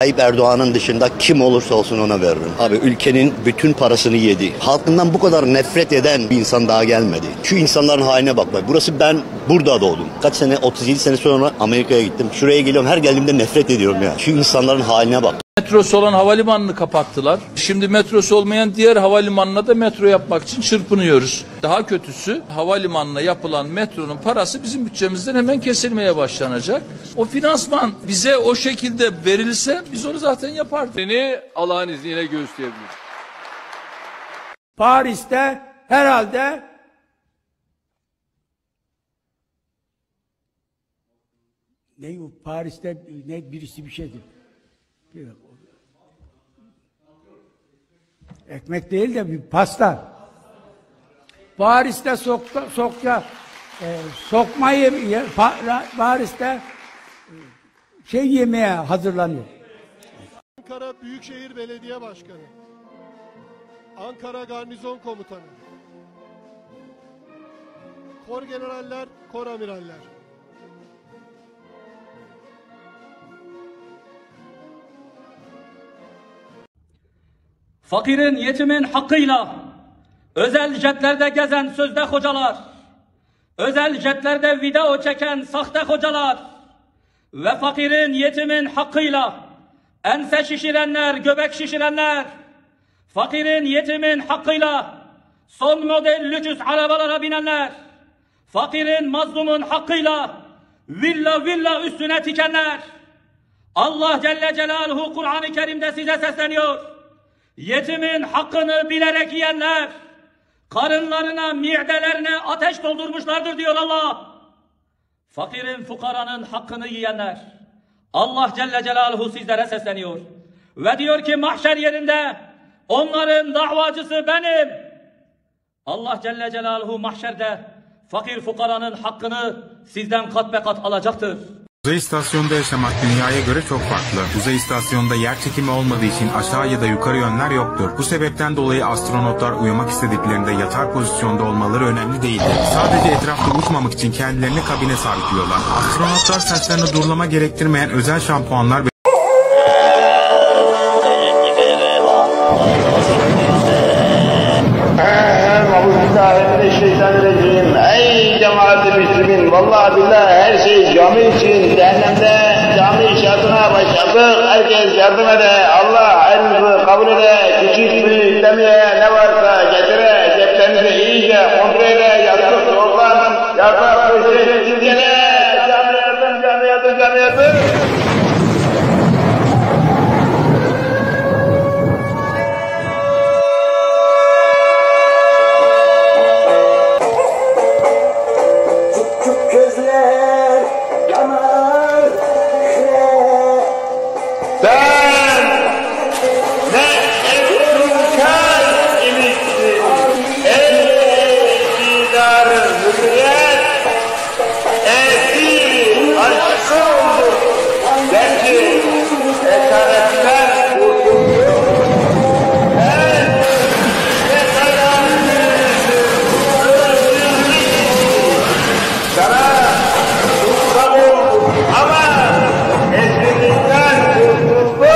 Tayyip Erdoğan'ın dışında kim olursa olsun ona veririm. Abi ülkenin bütün parasını yedi. Halkından bu kadar nefret eden bir insan daha gelmedi. Şu insanların haline bak. Burası, ben burada doğdum. Kaç sene, 37 sene sonra Amerika'ya gittim. Şuraya geliyorum, her geldiğimde nefret ediyorum ya. Şu insanların haline bak. Metrosu olan havalimanını kapattılar. Şimdi metrosu olmayan diğer havalimanına da metro yapmak için çırpınıyoruz. Daha kötüsü, havalimanına yapılan metronun parası bizim bütçemizden hemen kesilmeye başlanacak. O finansman bize o şekilde verilse biz onu zaten yapardık. Seni Allah'ın izniyle göğüsleyebiliriz. Paris'te herhalde Paris'te birisi bir şeydi. Ekmek değil de bir pasta. Paris'te Paris'te yemeye hazırlanıyor. Ankara Büyükşehir Belediye Başkanı, Ankara Garnizon Komutanı, Kor Generaller, Kor Amiraller. Fakirin, yetimin hakkıyla özel jetlerde gezen sözde hocalar, özel jetlerde video çeken sahte hocalar ve fakirin, yetimin hakkıyla ense şişirenler, göbek şişirenler, fakirin, yetimin hakkıyla son model lüks arabalara binenler, fakirin, mazlumun hakkıyla villa üstüne tikenler, Allah Celle Celaluhu Kur'an-ı Kerim'de size sesleniyor. Yetimin hakkını bilerek yiyenler, karınlarına, midelerine ateş doldurmuşlardır diyor Allah. Fakirin, fukaranın hakkını yiyenler, Allah Celle Celaluhu sizlere sesleniyor. Ve diyor ki mahşer yerinde onların davacısı benim. Allah Celle Celaluhu mahşerde fakir fukaranın hakkını sizden kat be kat alacaktır. Uzay istasyonunda yaşamak dünyaya göre çok farklı. Uzay istasyonunda yer çekimi olmadığı için aşağı ya da yukarı yönler yoktur. Bu sebepten dolayı astronotlar uyumak istediklerinde yatar pozisyonda olmaları önemli değildir. Sadece etrafta uçmamak için kendilerini kabine sabitliyorlar. Astronotlar saçlarını durulama gerektirmeyen özel şampuanlar ve Ey cemaat-i Müslümin, vallahi billahi her şey cami için, cehennemde cami inşaatına başladık. Herkes yardım ede, Allah hayrınızı kabul ede, küçük büyük demeye ne varsa getire, ceplerinizi iyice kontrol ede, yatırıp yoldan, yatak, köşe, çizgene, cami yardım. Ama esirlikten kurtulduk.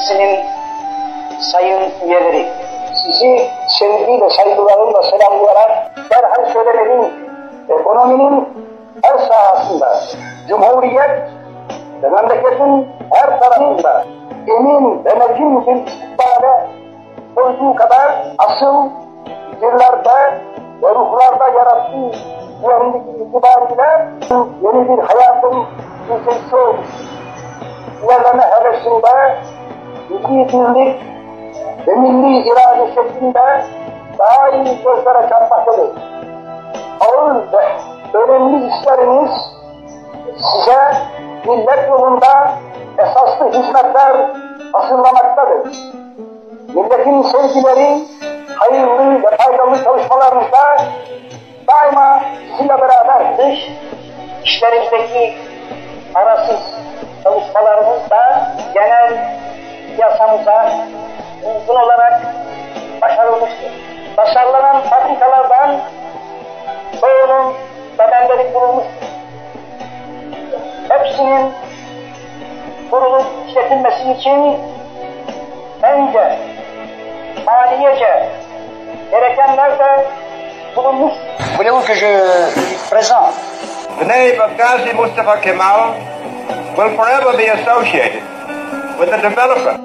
Partisi'nin sayın üyeleri, sizi sevgiyle, saygılarımla selamlayarak derhal söylemeliyim. Ekonominin her sahasında, Cumhuriyet ve memleketin her tarafında emin ve metin bir istikbale koyduğu kadar asıl fikirlerde ve ruhlarda yarattığı üzerindeki itibariyle yeni bir hayatın müjdesi olmuş. İlerleme hevesinde milli birlik ve milli irade şeklinde daha iyi gözlere çarpmaktadır. Ağır ve önemli işleriniz size millet yolunda esaslı hizmetler hazırlamaktadır. Milletin sevgileri, hayırlı ve faydalı çalışmalarınızda daima sizinle beraber dış işlerimizdeki arasız çalışmalarımızda genel yasamıza uygun olarak başarılmıştır. Başarılanan fabrikalardan çoğunun bedelleri kurulmuştur. Hepsinin kurulup işletilmesi için önce maliyece gerekenler de bulunmuş. Voulez-vous que je présente? The name of Ghazi Mustafa Kemal will forever be associated with the development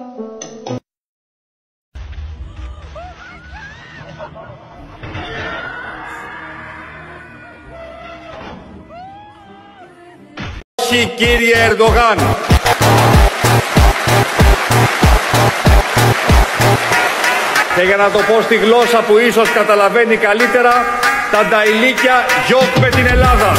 Κύριε Ερντογάν, και για να το πω στη γλώσσα που ίσως καταλαβαίνει καλύτερα, τα νταηλίκια γιοκ με την Ελλάδα.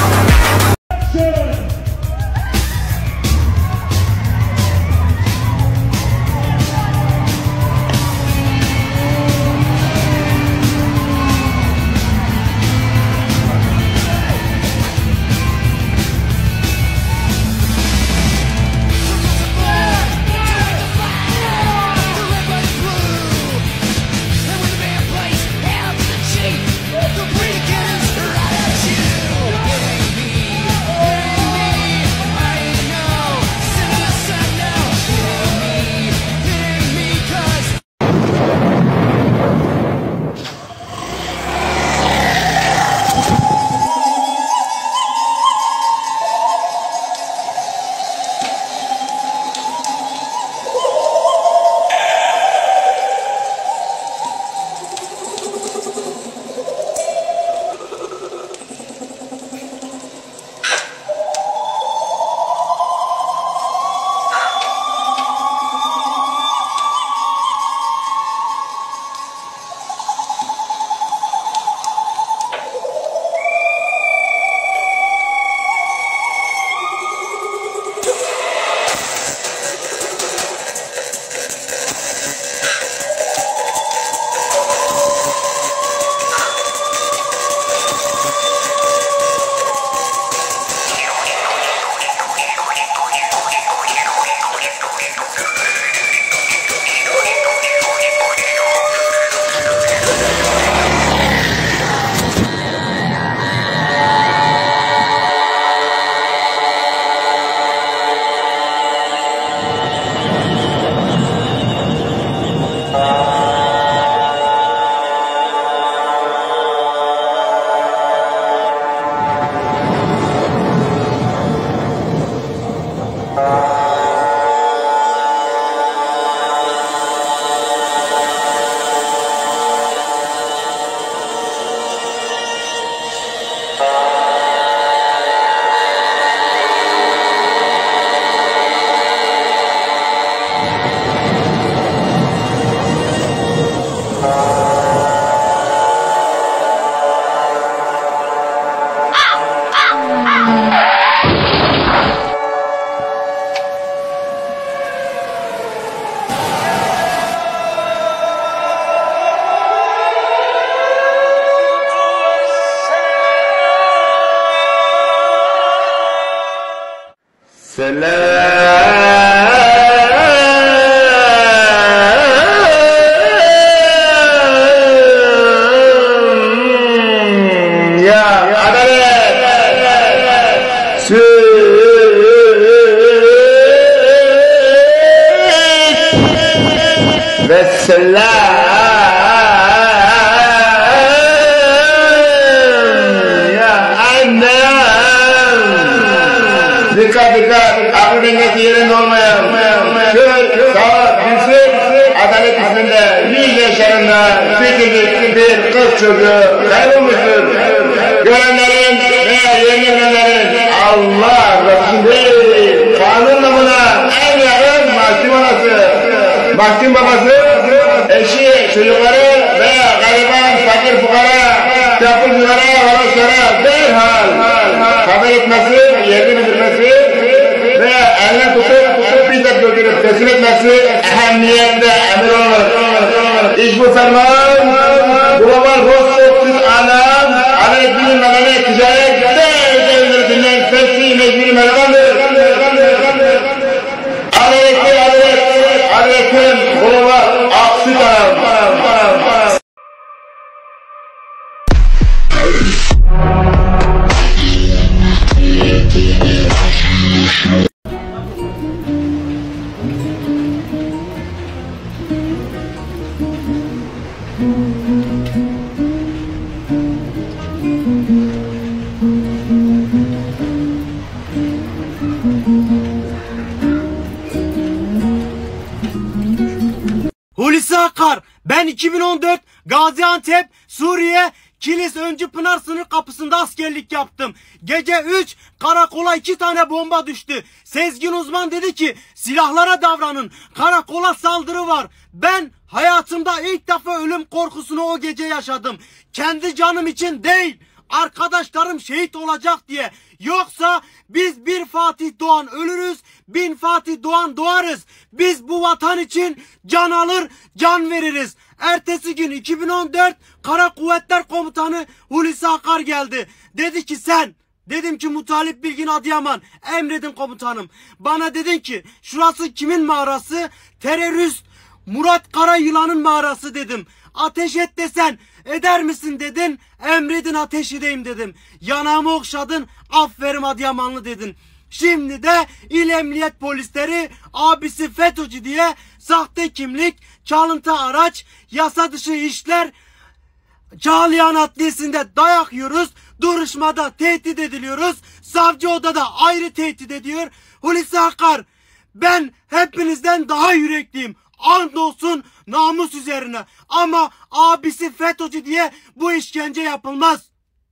Dikkat dikkat, aklı dengesi yerinde olmayan, kör, sağ, dilsiz, adalet isminde 100 yaşlarında küçücük bir kız çocuğu kaybolmuştur. Görenlerin veya yenilenlerin Allah Resulü değil, kanun namına en yakın mahkum anası, mahkum babası, eşi, çocukları veya gariban, fakir fukara, yapımcılara, varoşlara derhal haber etmesi, yerini bildirmesi ve eline tutup bizzat götürüp teslim etmesi ehemmiyette emir olur. İş bu ferman, global host alem, adalet bilinmeden ticaret devletinden fesli mecburi melekandır. Adaletin global aksi taraf. Hulusi Akar, ben 2014 Gaziantep, Suriye, Kilis Öncü Pınar sınır kapısında askerlik yaptım. Gece 3 karakola 2 tane bomba düştü. Sezgin uzman dedi ki silahlara davranın, karakola saldırı var. Ben hayatımda ilk defa ölüm korkusunu o gece yaşadım. Kendi canım için değil, arkadaşlarım şehit olacak diye. Yoksa biz bir Fatih Doğan ölürüz, 1000 Fatih Doğan doğarız. Biz bu vatan için can alır, can veririz. Ertesi gün 2014 Kara Kuvvetler Komutanı Hulusi Akar geldi. Dedi ki sen, dedim ki Mutalip Bilgin Adıyaman, emredin komutanım. Bana dedin ki şurası kimin mağarası? Terörist Murat Karayılan'ın mağarası dedim. Ateş et desen eder misin dedin. Emredin ateş edeyim dedim. Yanağımı okşadın, aferin Adıyamanlı dedin. Şimdi de İl Emniyet Polisleri abisi FETÖ'cü diye sahte kimlik, çalıntı araç, yasa dışı işler, Çağlayan Adliyesi'nde dayak yiyoruz, duruşmada tehdit ediliyoruz, savcı odada ayrı tehdit ediyor. Hulusi Akar, ben hepinizden daha yürekliyim. Andolsun namus üzerine. Ama abisi FETÖ'cü diye bu işkence yapılmaz.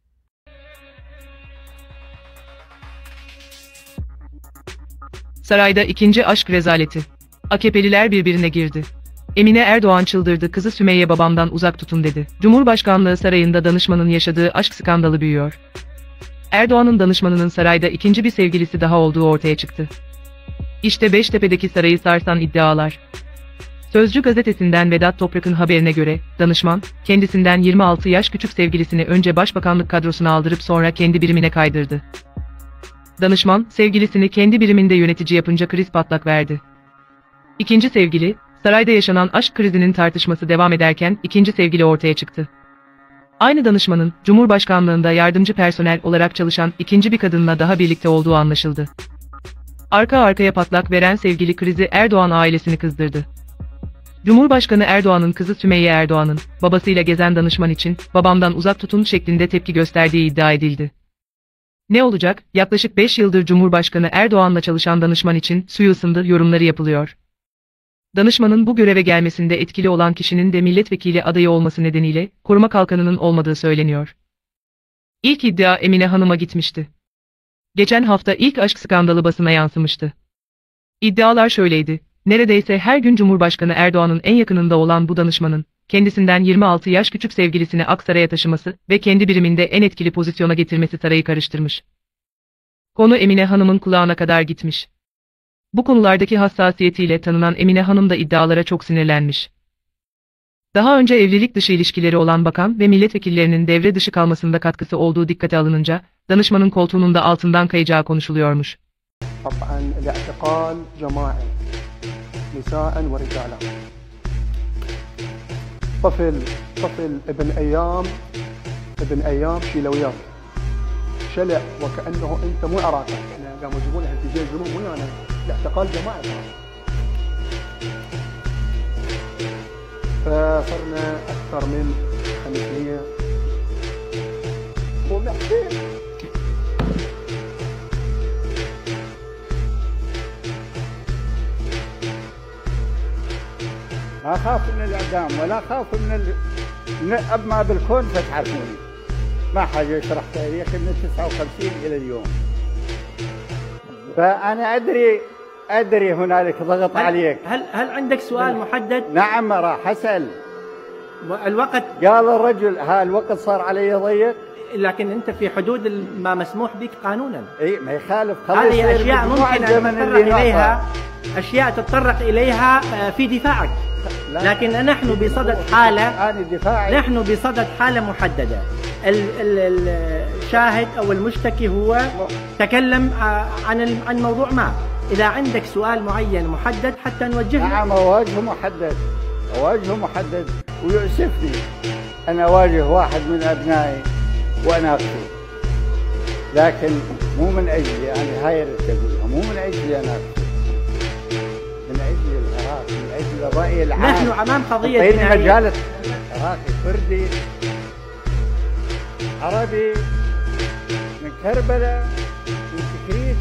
Sarayda ikinci aşk rezaleti. AKP'liler birbirine girdi. Emine Erdoğan çıldırdı, kızı Sümeyye babamdan uzak tutun dedi. Cumhurbaşkanlığı sarayında danışmanın yaşadığı aşk skandalı büyüyor. Erdoğan'ın danışmanının sarayda ikinci bir sevgilisi daha olduğu ortaya çıktı. İşte Beştepe'deki sarayı sarsan iddialar. Sözcü gazetesinden Vedat Toprak'ın haberine göre, danışman, kendisinden 26 yaş küçük sevgilisini önce başbakanlık kadrosuna aldırıp sonra kendi birimine kaydırdı. Danışman, sevgilisini kendi biriminde yönetici yapınca kriz patlak verdi. İkinci sevgili, sarayda yaşanan aşk krizinin tartışması devam ederken ikinci sevgili ortaya çıktı. Aynı danışmanın, Cumhurbaşkanlığında yardımcı personel olarak çalışan ikinci bir kadınla daha birlikte olduğu anlaşıldı. Arka arkaya patlak veren sevgili krizi Erdoğan ailesini kızdırdı. Cumhurbaşkanı Erdoğan'ın kızı Sümeyye Erdoğan'ın, babasıyla gezen danışman için, babamdan uzak tutun şeklinde tepki gösterdiği iddia edildi. Ne olacak, yaklaşık 5 yıldır Cumhurbaşkanı Erdoğan'la çalışan danışman için suyu ısındı yorumları yapılıyor. Danışmanın bu göreve gelmesinde etkili olan kişinin de milletvekili adayı olması nedeniyle, koruma kalkanının olmadığı söyleniyor. İlk iddia Emine Hanım'a gitmişti. Geçen hafta ilk aşk skandalı basına yansımıştı. İddialar şöyleydi, neredeyse her gün Cumhurbaşkanı Erdoğan'ın en yakınında olan bu danışmanın, kendisinden 26 yaş küçük sevgilisini Aksaray'a taşıması ve kendi biriminde en etkili pozisyona getirmesi sarayı karıştırmış. Konu Emine Hanım'ın kulağına kadar gitmiş. Bu konulardaki hassasiyetiyle tanınan Emine Hanım da iddialara çok sinirlenmiş. Daha önce evlilik dışı ilişkileri olan bakan ve milletvekillerinin devre dışı kalmasında katkısı olduğu dikkate alınınca, danışmanın koltuğunun da altından kayacağı konuşuluyormuş. طبعا الاعتقال جماعي نساء ورجالا طفل ابن ايام شيلويات شلع وكانه انت مو عراقي احنا قاموا يجيبون احتجاج جنوب مو يعني الاعتقال جماعي فصرنا أكثر من 500 ومحتاج ما خاف من الإعدام ولا خاف من أب ما بالكون فتعرفوني ما حاجة يشرح تاريخي من 59 إلى اليوم. فأنا أدري هنالك ضغط عليك. هل عندك سؤال محدد؟ نعم راح أسأل. الوقت قال الرجل الوقت صار علي ضيق، لكن أنت في حدود ما مسموح بك قانونا. اي ما يخالف. هذه أشياء ممكن أن تتطرق إليها، أشياء تتطرق إليها في دفاعك، لكن نحن بصدد حالة، نحن بصدد حالة محددة. الشاهد أو المشتكي هو تكلم عن موضوع ما. إذا عندك سؤال معين محدد حتى نوجهه. نعم أواجهه محدد ويؤسفني أن أواجه واحد من أبنائي وأناقشه، لكن مو من أجلي، يعني هاي تقولها مو من أجلي أناقشه، من أجل العراق، من أجل الرأي العام. نحن أمام قضية جنائية. مجال عراقي كردي عربي من كربلاء من تكريت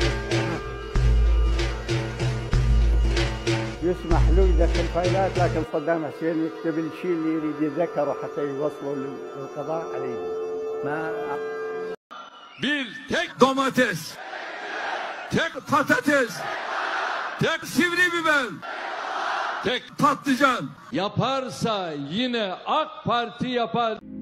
يسمح له يدخل فايلات، لكن صدام حسين يكتب الشيء اللي يريد يتذكره حتى يوصلوا للقضاء عليه. Bir tek domates, tek patates, tek sivri biber, tek patlıcan yaparsa yine AK Parti yapar.